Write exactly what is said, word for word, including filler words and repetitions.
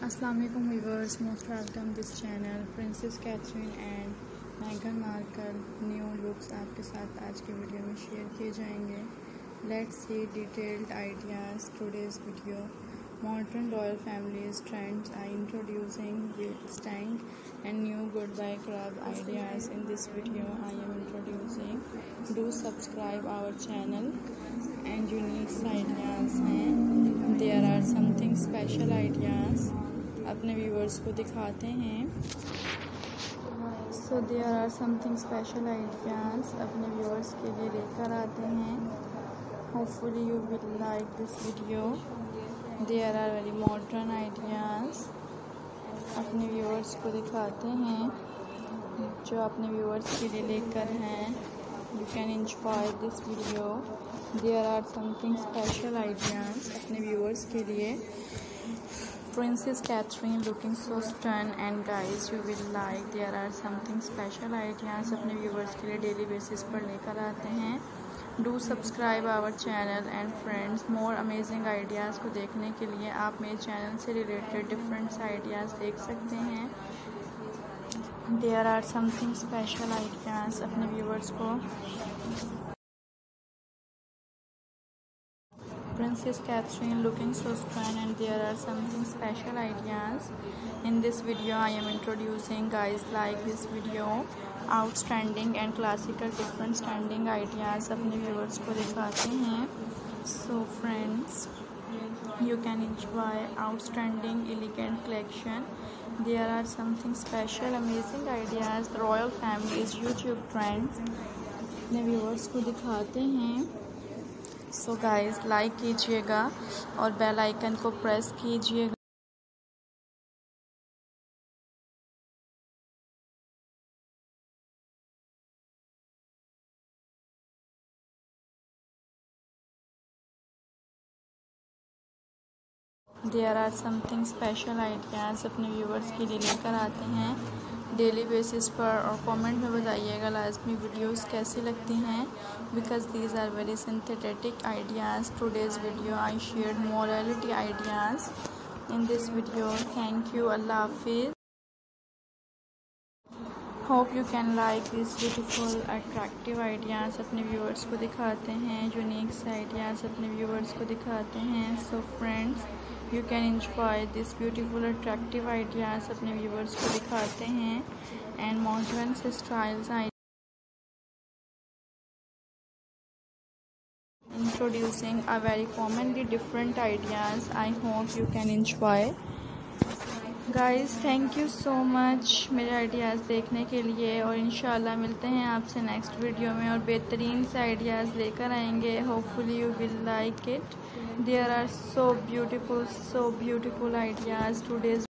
अस्सलाम वालेकुम viewers, most welcome this channel. Princess Catherine and मेगन मार्कल न्यू लुक्स आपके साथ आज के वीडियो में शेयर किए जाएंगे। Let's see detailed ideas today's video. Modern royal families trends I introducing स्टैंग and new good bye club ideas in this video I am introducing. Do subscribe our channel and unique ideas हैं। There are something special ideas अपने viewers को दिखाते हैं। So there are something special ideas अपने viewers के लिए लेकर आते हैं। Hopefully you will like this video. There are very modern ideas अपने व्यूअर्स को दिखाते हैं जो अपने व्यूअर्स के लिए लेकर हैं। You can enjoy this video. There are something special ideas अपने व्यूअर्स के लिए। Princess Catherine looking so stun and guys you will like there are something special ideas अपने viewers के लिए डेली बेसिस पर लेकर आते हैं। Do subscribe our channel and friends more amazing ideas को देखने के लिए आप मेरे चैनल से रिलेटेड डिफरेंट आइडियाज़ देख सकते हैं। There are something special ideas अपने viewers को। Princess Catherine looking so stun and there are something special ideas in this video I am introducing. Guys like this video। outstanding and classical different standing ideas अपने viewers को दिखाते हैं। So friends you can enjoy outstanding elegant collection। There are something special amazing ideas royal families YouTube trends अपने viewers को दिखाते हैं। So guys like कीजिएगा और बेल आइकन को प्रेस कीजिएगा। There are something special ideas अपने व्यूवर्स के लिए लेकर आते हैं डेली बेसिस पर। और कमेंट में बताइएगा लाजमी वीडियोस कैसी लगती हैं because these are very synthetic ideas. Today's video I shared morality ideas in this video. Thank you. अल्लाह हाफिज़। Hope you can like this beautiful attractive ideas अपने व्यूअर्स को दिखाते हैं। यूनिक आइडियाज़ अपने व्यूअर्स को दिखाते हैं। So friends you can enjoy this beautiful attractive ideas अपने व्यूअर्स को दिखाते हैं and modern styles introducing a very commonly different ideas। I hope you can enjoy। Guys thank you so much मेरे ideas देखने के लिए और इंशाल्लाह मिलते हैं आपसे नेक्स्ट वीडियो में और बेहतरीन से आइडियाज़ लेकर आएंगे। Hopefully you will like it. There are so beautiful so beautiful ideas today's.